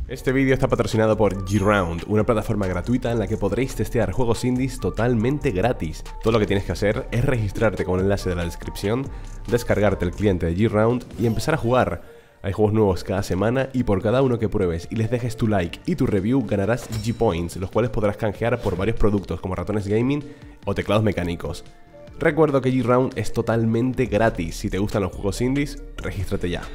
Este vídeo está patrocinado por G-Round, una plataforma gratuita en la que podréis testear juegos indies totalmente gratis. Todo lo que tienes que hacer es registrarte con el enlace de la descripción, descargarte el cliente de G-Round y empezar a jugar. Hay juegos nuevos cada semana y por cada uno que pruebes y les dejes tu like y tu review ganarás G-Points, los cuales podrás canjear por varios productos como ratones gaming o teclados mecánicos. Recuerdo que G-Round es totalmente gratis. Si te gustan los juegos indies, regístrate ya.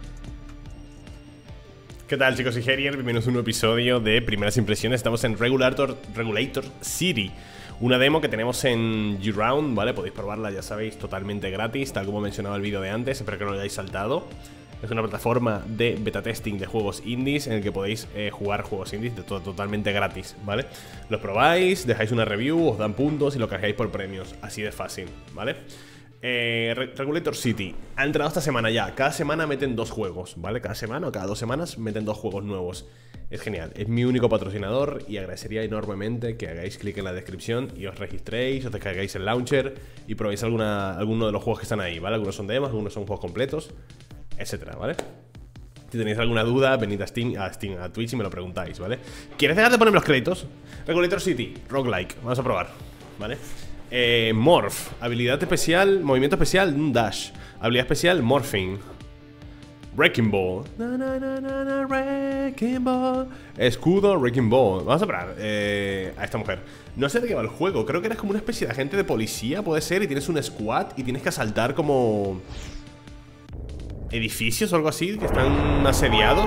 ¿Qué tal, chicos? Soy Herier, bienvenidos a un nuevo episodio de Primeras Impresiones. Estamos en Regulator City, una demo que tenemos en G-Round, ¿vale? Podéis probarla, ya sabéis, totalmente gratis, tal como mencionaba el vídeo de antes, espero que no lo hayáis saltado. Es una plataforma de beta testing de juegos indies en el que podéis jugar juegos indies totalmente gratis, ¿vale? Los probáis, dejáis una review, os dan puntos y lo cargáis por premios, así de fácil, ¿vale? Regulator City ha entrado esta semana ya. Cada semana meten dos juegos, ¿vale? Cada semana o cada 2 semanas meten dos juegos nuevos. Es genial, es mi único patrocinador y agradecería enormemente que hagáis clic en la descripción y os registréis, os descargáis el launcher y probéis alguno de los juegos que están ahí, ¿vale? Algunos son demos, algunos son juegos completos, etcétera, ¿vale? Si tenéis alguna duda, venid a Twitch y me lo preguntáis, ¿vale? ¿Quieres dejar de ponerme los créditos? Regulator City, roguelike, vamos a probar, ¿vale? Morph, habilidad especial, movimiento especial, un dash. Habilidad especial, morphing. Wrecking Ball. Wrecking Ball. Escudo, Wrecking Ball. Vamos a probar a esta mujer. No sé de qué va el juego, creo que eres como una especie de agente de policía, puede ser, y tienes un squad y tienes que asaltar como edificios o algo así, que están asediados.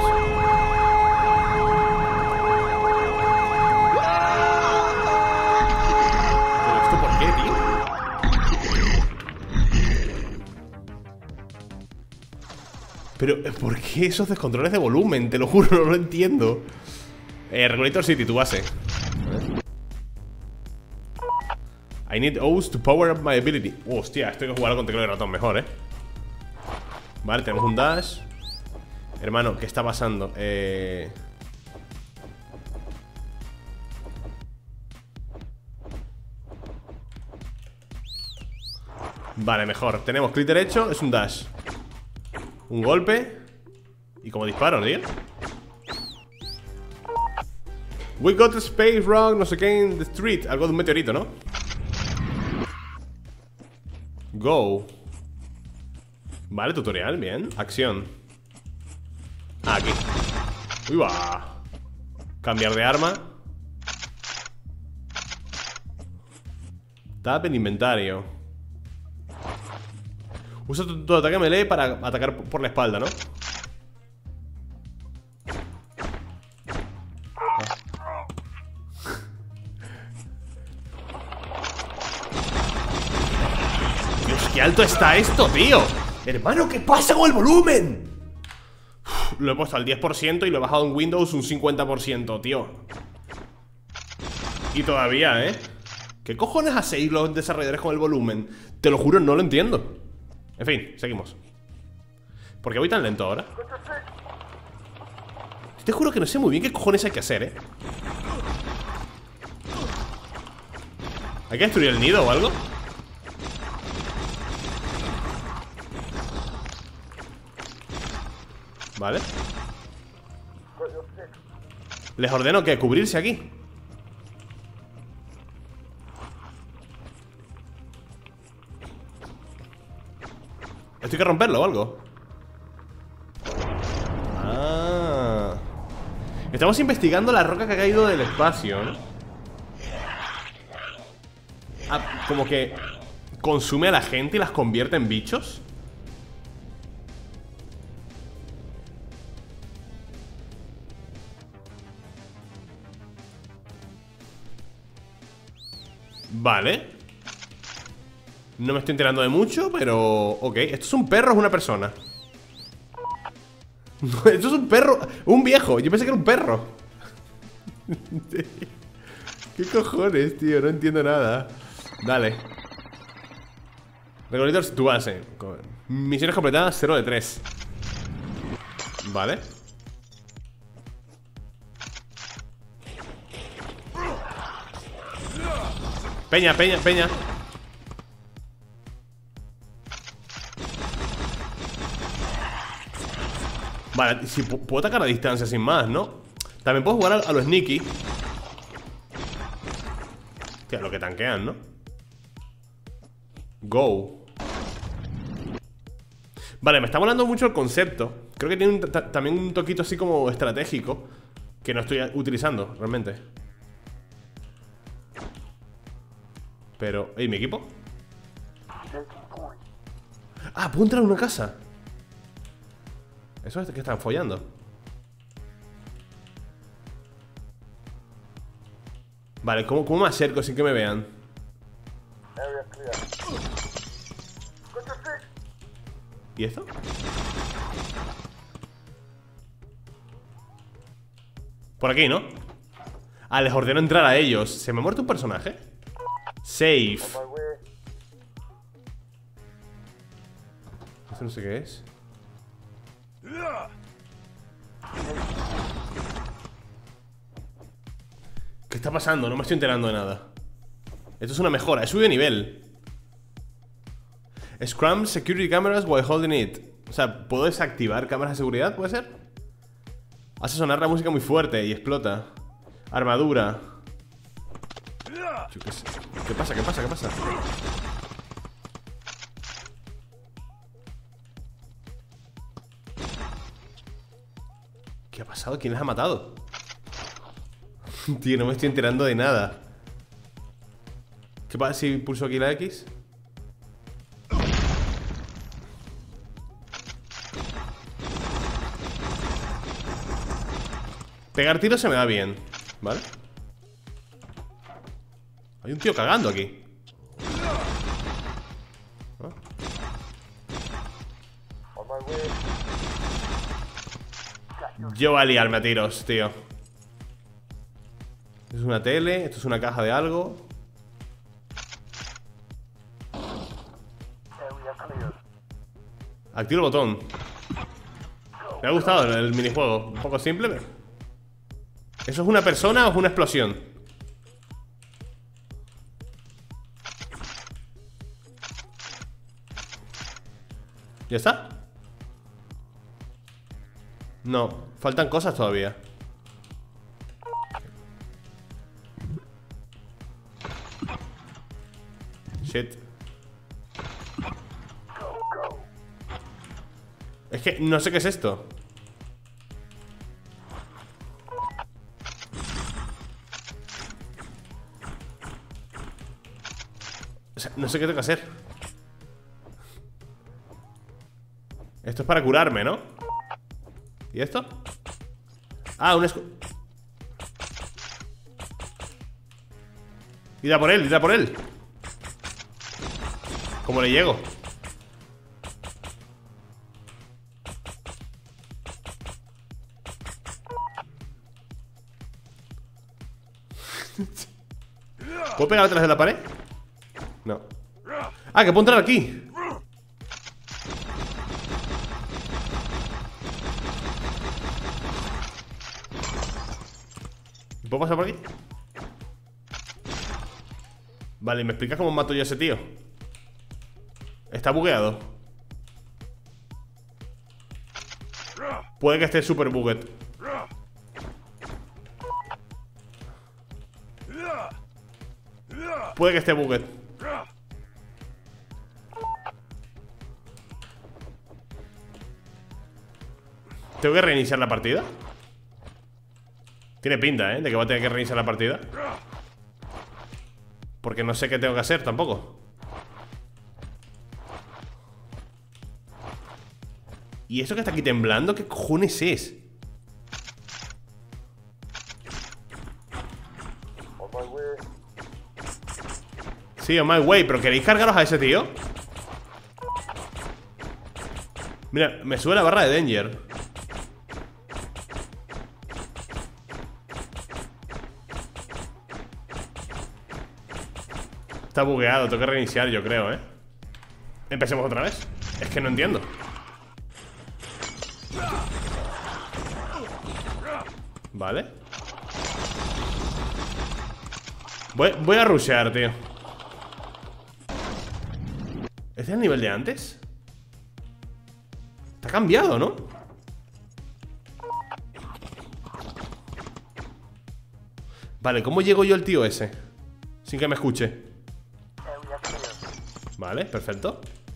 Pero, ¿por qué esos descontroles de volumen? Te lo juro, no lo entiendo. Regulator City, tu base. I need O's to power up my ability. Hostia, esto hay que jugar con teclado de ratón mejor, Vale, tenemos un dash. Hermano, ¿qué está pasando? Vale, mejor. Tenemos clic derecho, es un dash. Un golpe. Y como disparo, tío. We got a space rock, no sé qué, in the street. Algo de un meteorito, ¿no? Go. Vale, tutorial, bien. Acción. Aquí. Uy, va. Cambiar de arma. Tap en inventario. Usa tu ataque melee para atacar por la espalda, ¿no? Dios, qué alto está esto, tío. Hermano, ¿qué pasa con el volumen? Lo he puesto al 10% y lo he bajado en Windows un 50%, tío. Y todavía, ¿qué cojones hacéis los desarrolladores con el volumen? Te lo juro, no lo entiendo. En fin, seguimos. ¿Por qué voy tan lento ahora? Te juro que no sé muy bien qué cojones hay que hacer, ¿Hay que destruir el nido o algo? Vale. Les ordeno que cubrirse aquí. ¿Esto hay que romperlo o algo? Ah. Estamos investigando la roca que ha caído del espacio, ¿no? Ah, como que consume a la gente y las convierte en bichos. Vale. No me estoy enterando de mucho, pero... Ok, ¿esto es un perro o es una persona? Esto es un perro, un viejo, yo pensé que era un perro. ¿Qué cojones, tío? No entiendo nada. Dale. Regulator, tu base. Misiones completadas, 0 de 3. Vale. Peña, peña, peña. Vale, si puedo atacar a distancia sin más, ¿no? También puedo jugar a lo sneaky. Hostia, lo que tanquean, ¿no? Go. Vale, me está molando mucho el concepto. Creo que tiene también un toquito así como estratégico que no estoy utilizando, realmente. Pero... ¿y mi equipo? Ah, puedo entrar a una casa. Eso es que están follando. Vale, ¿cómo me acerco sin que me vean? ¿Y esto? Por aquí, ¿no? Ah, les ordeno entrar a ellos. ¿Se me ha muerto un personaje? Safe. Esto no sé qué es. ¿Qué está pasando? No me estoy enterando de nada. Esto es una mejora, he subido de nivel. Scrum security cameras while holding it. O sea, ¿puedo desactivar cámaras de seguridad? ¿Puede ser? Hace sonar la música muy fuerte y explota. Armadura. Yo qué sé. ¿Qué pasa? ¿Qué pasa? ¿Qué pasa? ¿Qué ha pasado? ¿Quién les ha matado? Tío, no me estoy enterando de nada. ¿Qué pasa si pulso aquí la X? Pegar tiros se me da bien, ¿vale? Hay un tío cagando aquí. ¿Ah? Yo voy a liarme a tiros, tío. Esto es una tele, esto es una caja de algo. Activo el botón. Me ha gustado el minijuego. Un poco simple, pero... ¿eso es una persona o es una explosión? ¿Ya está? No, faltan cosas todavía. Shit. Es que no sé qué es esto. O sea, no sé qué tengo que hacer. Esto es para curarme, ¿no? ¿Y esto? Ah, un escudo. ¡Id a por él! ¡Id a por él! ¿Cómo le llego? ¿Puedo pegar detrás de la pared? No. Ah, que puedo entrar aquí. ¿Puedo pasar por aquí? Vale, ¿me explicas cómo mato yo a ese tío? Está bugueado. Puede que esté super bugged. Puede que esté bugged. ¿Tengo que reiniciar la partida? Tiene pinta, ¿eh? De que voy a tener que reiniciar la partida. Porque no sé qué tengo que hacer tampoco. ¿Y eso que está aquí temblando? ¿Qué cojones es? Sí, on my way. ¿Pero queréis cargaros a ese tío? Mira, me sube la barra de danger. Está bugueado, tengo que reiniciar, yo creo, ¿eh? Empecemos otra vez. Es que no entiendo. Vale. Voy a rushear, tío. ¿Este es el nivel de antes? Está cambiado, ¿no? Vale, ¿cómo llego yo al tío ese? Sin que me escuche. Vale, perfecto.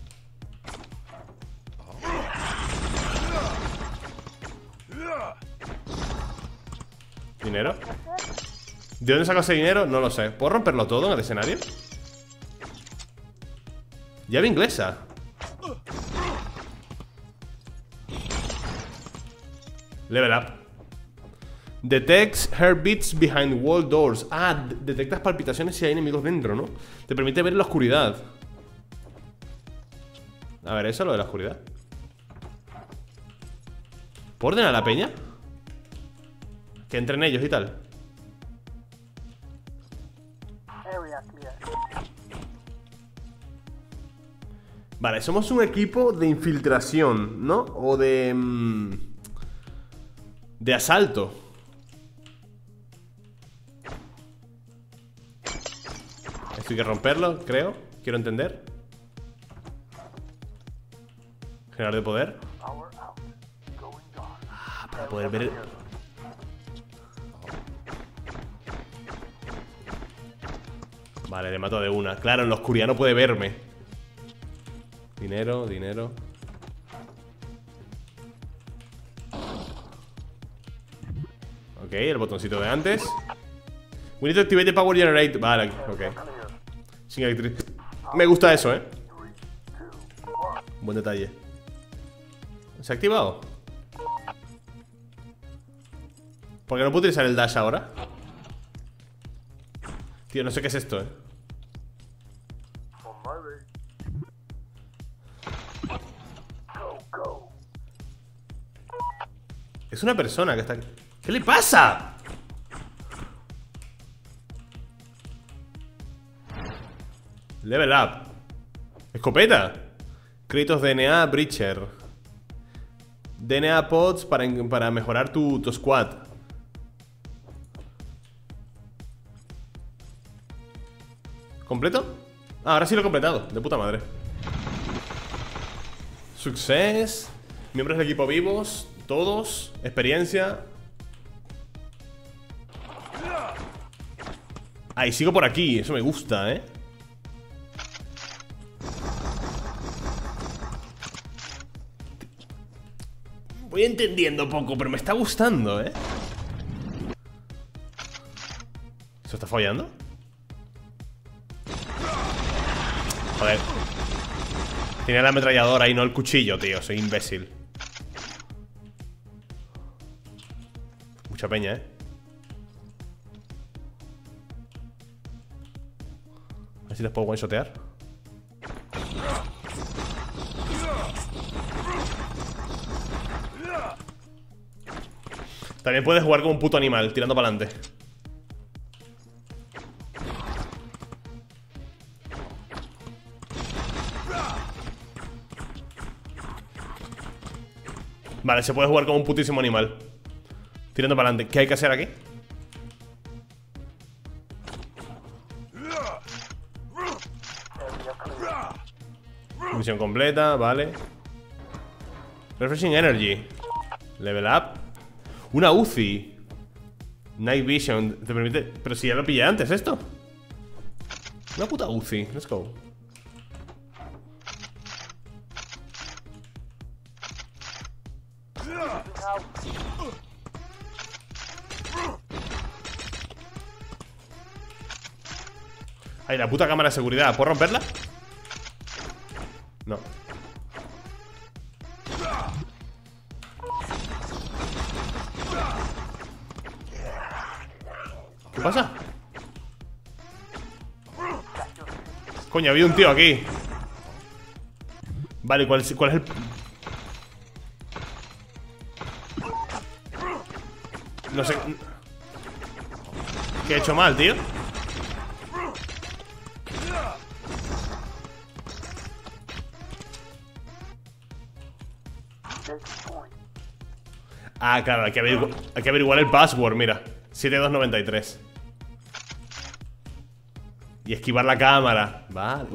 ¿Dinero? ¿De dónde saco ese dinero? No lo sé. ¿Puedo romperlo todo en el escenario? Llave inglesa. Level up. Detects heartbeats behind wall doors. Ah, detectas palpitaciones si hay enemigos dentro, ¿no? Te permite ver en la oscuridad. A ver, eso es lo de la oscuridad. ¿Puedo ordenar a la peña? Que entren ellos y tal. Vale, somos un equipo de infiltración, ¿no? O de asalto. Esto hay que romperlo, creo. Quiero entender. Generador de poder. Ah, para poder ver... Vale, le mato de una. Claro, en la oscuridad no puede verme. Dinero, dinero. Ok, el botoncito de antes. We need to activate the power generator. Vale, ok. Sin electricidad. Me gusta eso, buen detalle. ¿Se ha activado? ¿Por qué no puedo utilizar el dash ahora? Tío, no sé qué es esto, Es una persona que está aquí. ¿Qué le pasa? Level up. Escopeta. Créditos DNA Breacher. DNA pods para mejorar tu squad. ¿Completo? Ah, ahora sí lo he completado. De puta madre. Success. Miembros del equipo vivos. Todos. Experiencia. Ah, y sigo por aquí. Eso me gusta, Voy entendiendo poco, pero me está gustando, ¿Se está follando? Joder. Tiene la ametralladora y no el cuchillo, tío. Soy imbécil. Mucha peña, A ver si les puedo one-shotear. También puedes jugar como un puto animal, tirando para adelante. Vale, se puede jugar como un putísimo animal, tirando para adelante. ¿Qué hay que hacer aquí? Misión completa, vale. Refreshing Energy. Level up. Una UCI. Night Vision. Te permite... Pero si ya lo pillé antes esto. Una puta UCI. Let's go. Ay, la puta cámara de seguridad. ¿Puedo romperla? No. ¿Qué pasa? Coño, había un tío aquí. Vale, ¿cuál es el...? No sé... ¿Qué he hecho mal, tío? Ah, claro, hay que averiguar el password, mira. 7293. Y esquivar la cámara. Vale.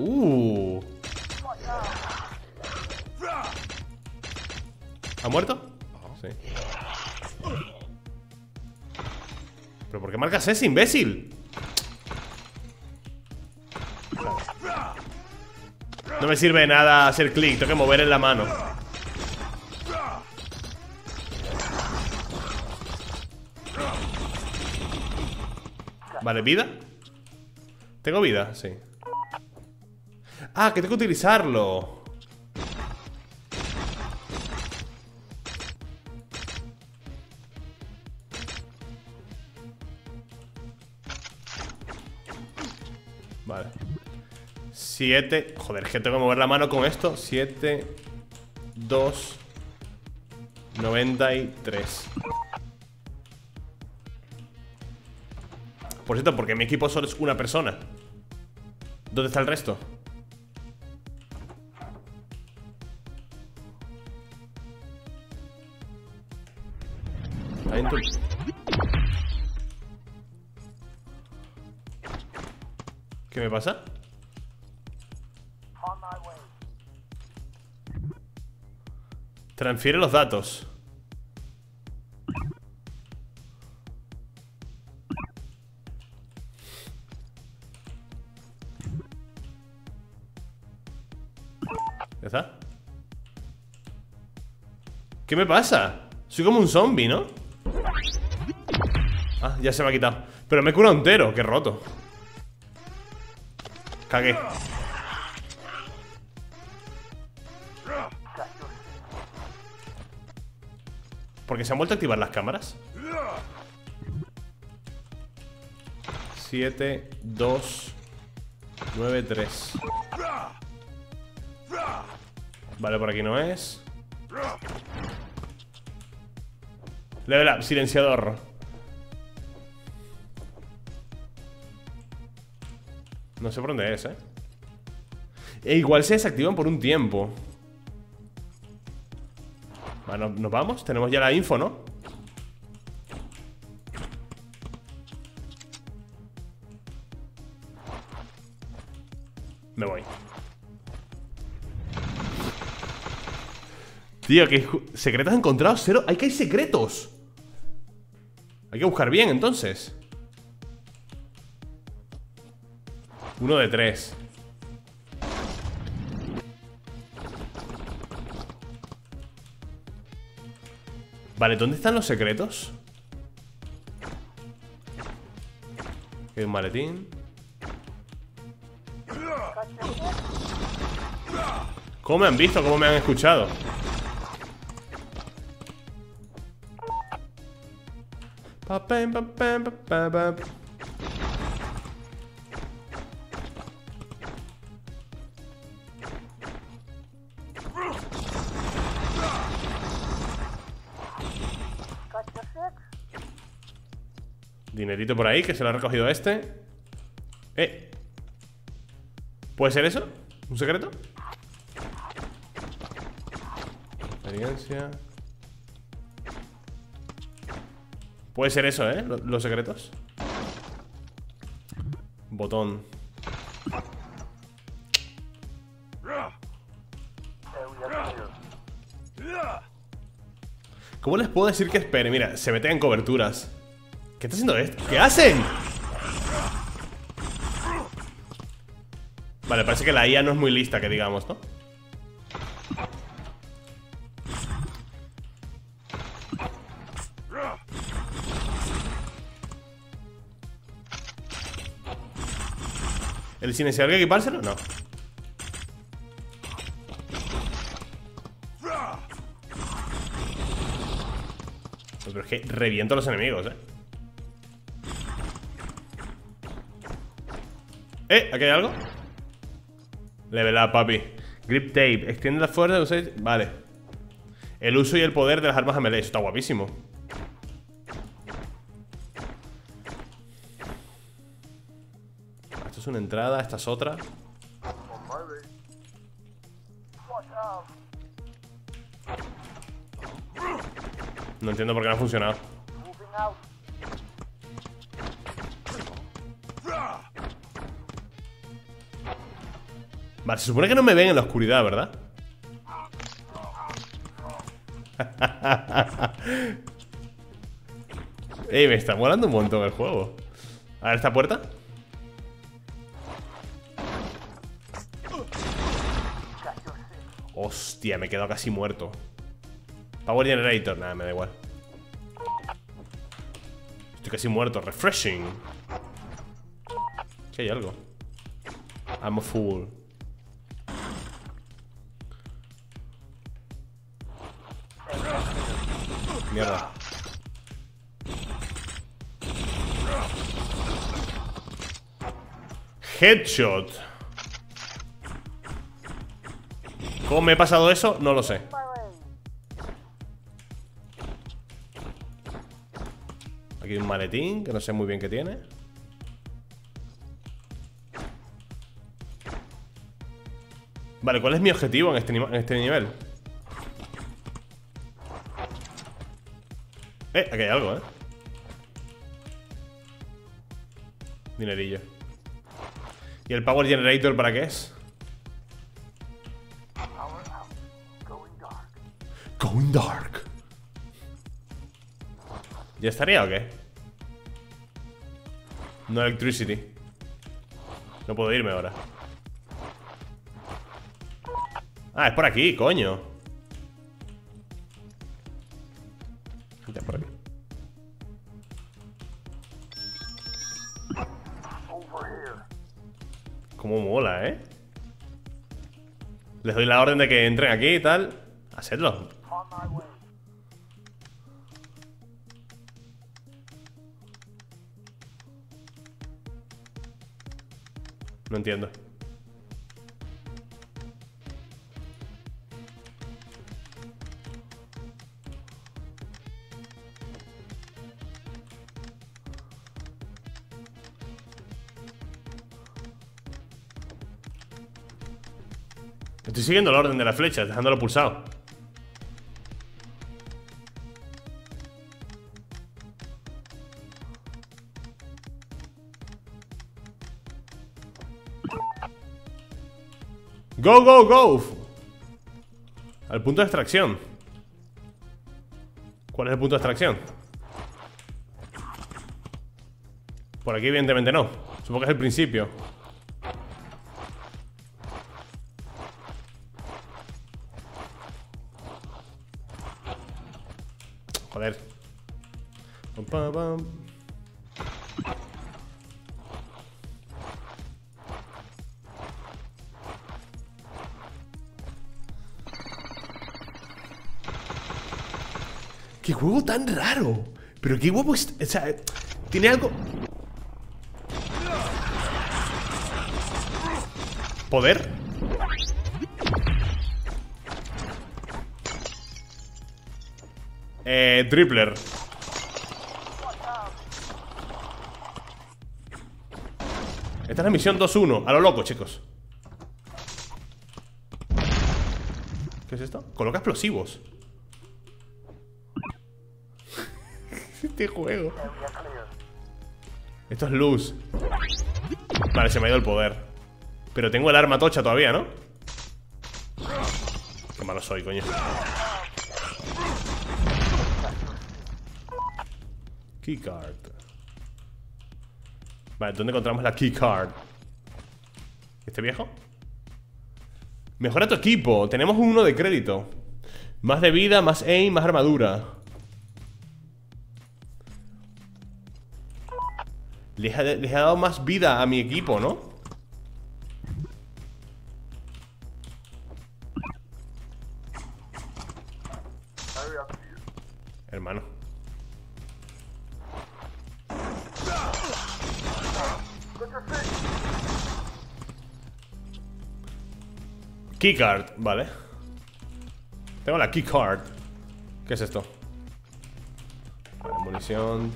¿Ha muerto? Sí. ¿Pero por qué marcas ese, imbécil? No me sirve de nada hacer clic, tengo que mover en la mano. Vale, ¿vida? ¿Tengo vida? Sí. Ah, que tengo que utilizarlo. Vale. 7. Joder, es que tengo que mover la mano con esto. 7, 2, 93. Por cierto, porque mi equipo solo es una persona. ¿Dónde está el resto? Ahí en tu... ¿Qué me pasa? Transfiere los datos. ¿Ya está? ¿Qué me pasa? Soy como un zombie, ¿no? Ah, ya se me ha quitado. Pero me he curado entero, qué roto. Cagué. ¿Por qué se han vuelto a activar las cámaras? 7, 2, 9, 3. Vale, por aquí no es. Level up, silenciador. No sé por dónde es, E igual se desactivan por un tiempo. Bueno, ¿nos vamos? Tenemos ya la info, ¿no? Me voy. Tío, que secretos encontrados, 0. ¡Hay que hay secretos! Hay que buscar bien, entonces. 1 de 3. Vale, ¿dónde están los secretos? Hay un maletín. ¿Cómo me han visto? ¿Cómo me han escuchado? Dinerito por ahí, que se lo ha recogido este. ¿Puede ser eso? ¿Un secreto? Experiencia. Puede ser eso, los secretos. Botón. ¿Cómo les puedo decir que espere? Mira, se meten en coberturas. ¿Qué está haciendo esto? ¿Qué hacen? Vale, parece que la IA no es muy lista, que digamos, ¿no? ¿El silenciador hay que equipárselo? No. Pero es que reviento a los enemigos, ¿aquí hay algo? Level up, papi. Grip tape. Extiende la fuerza de usar... Vale. El uso y el poder de las armas a melee. Eso está guapísimo. Esto es una entrada, esta es otra. No entiendo por qué no ha funcionado. Vale, se supone que no me ven en la oscuridad, ¿verdad? Ey, me está molando un montón el juego. A ver, ¿esta puerta? Hostia, me he quedado casi muerto. Power Generator, nada, me da igual. Estoy casi muerto, refreshing. ¿Qué hay algo? I'm a fool. Mierda. Headshot. ¿Cómo me he pasado eso? No lo sé. Aquí hay un maletín que no sé muy bien qué tiene. Vale, ¿cuál es mi objetivo en este nivel? Aquí hay algo, dinerillo. ¿Y el Power Generator para qué es? Going dark. ¿Ya estaría o qué? No electricity. No puedo irme ahora. Ah, es por aquí, coño. Ya, por aquí. Cómo mola, Les doy la orden de que entren aquí y tal. Hacedlo. No entiendo. Estoy siguiendo el orden de las flechas, dejándolo pulsado. Go, go, go. Al punto de extracción. ¿Cuál es el punto de extracción? Por aquí evidentemente no. Supongo que es el principio. Joder. Pam, pam, pam. ¡Qué juego tan raro! Pero qué guapo es... O sea, tiene algo... ¿Poder? Tripler. Esta es la misión 2-1. A lo loco, chicos. ¿Qué es esto? Coloca explosivos. Este juego. Esto es luz. Vale, se me ha ido el poder. Pero tengo el arma tocha todavía, ¿no? Qué malo soy, coño. Keycard. Vale, ¿dónde encontramos la keycard? ¿Este viejo? Mejora tu equipo. Tenemos uno de crédito. Más de vida, más aim, más armadura. Les ha dado más vida a mi equipo, ¿no? Hermano. Keycard, vale. Tengo la keycard. ¿Qué es esto? Vale, munición.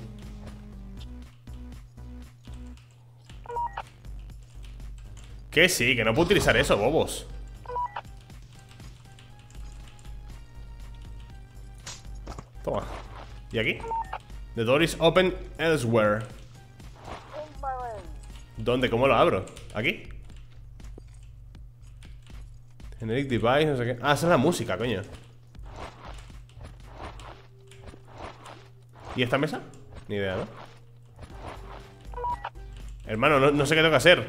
Que sí, que no puedo utilizar eso, bobos. Toma. ¿Y aquí? The door is open elsewhere. ¿Dónde? ¿Cómo lo abro? ¿Aquí? Generic device, no sé qué. Ah, esa es la música, coño. ¿Y esta mesa? Ni idea, ¿no? Hermano, no sé qué tengo que hacer.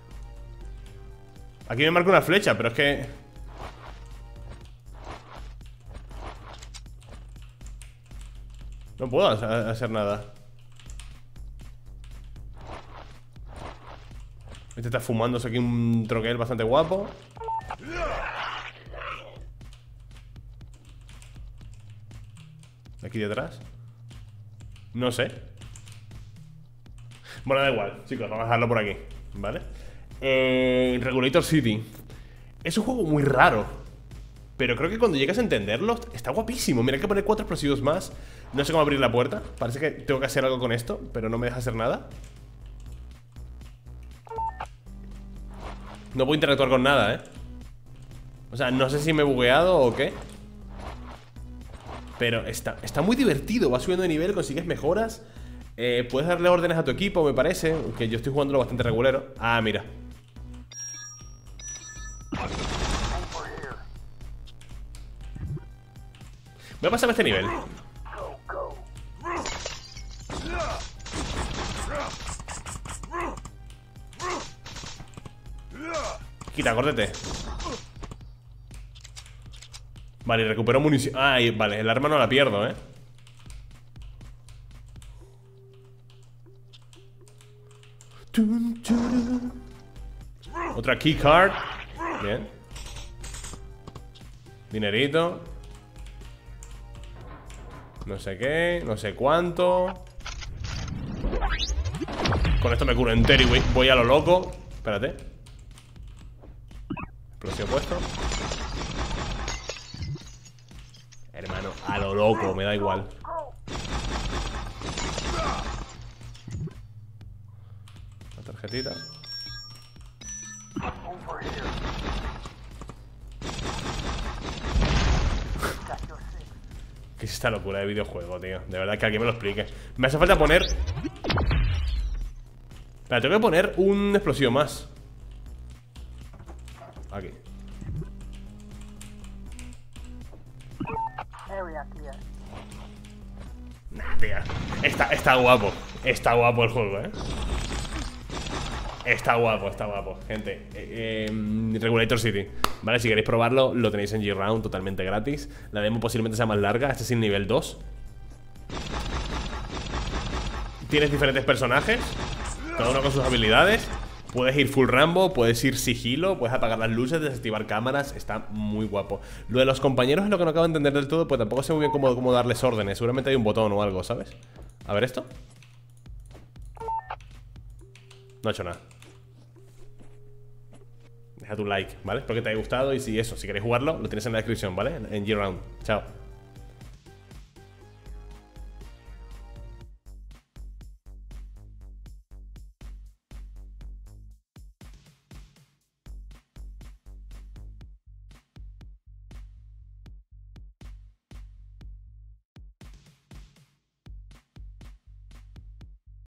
Aquí me marca una flecha, pero es que... No puedo hacer nada. Este está fumándose aquí un troquel bastante guapo. Aquí detrás. No sé. Bueno, da igual, chicos, vamos a dejarlo por aquí, ¿vale? Regulator City. Es un juego muy raro, pero creo que cuando llegas a entenderlo está guapísimo. Mira, hay que poner 4 explosivos más. No sé cómo abrir la puerta. Parece que tengo que hacer algo con esto, pero no me deja hacer nada. No puedo interactuar con nada, ¿eh? O sea, no sé si me he bugueado o qué. Pero está muy divertido. Vas subiendo de nivel, consigues mejoras. Puedes darle órdenes a tu equipo, me parece. Aunque yo estoy jugándolo bastante regulero. Ah, mira. Voy a pasarme este nivel. Quita, córtete. Vale, recupero munición. Ah, vale, el arma no la pierdo, ¿eh? Otra keycard. Bien. Dinerito. No sé qué, no sé cuánto. Con esto me curo entero y voy a lo loco. Espérate. Explosión puesto. Hermano, a lo loco, me da igual. La tarjetita. ¿Qué es esta locura de videojuego, tío? De verdad que alguien me lo explique. Me hace falta poner... Espera, tengo que poner un explosivo más. Aquí. Nah, tía. Está guapo. Está guapo el juego, ¿eh? Está guapo, gente. Regulator City. Vale, si queréis probarlo, lo tenéis en G-Round totalmente gratis. La demo posiblemente sea más larga. Este es el nivel 2. Tienes diferentes personajes, cada uno con sus habilidades. Puedes ir full Rambo, puedes ir sigilo, puedes apagar las luces, desactivar cámaras. Está muy guapo. Lo de los compañeros es lo que no acabo de entender del todo, pues tampoco sé muy bien cómo darles órdenes. Seguramente hay un botón o algo, ¿sabes? A ver esto. No ha hecho nada. Deja tu like, ¿vale? Espero que te haya gustado y si queréis jugarlo, lo tienes en la descripción, ¿vale? En G-Round. Chao.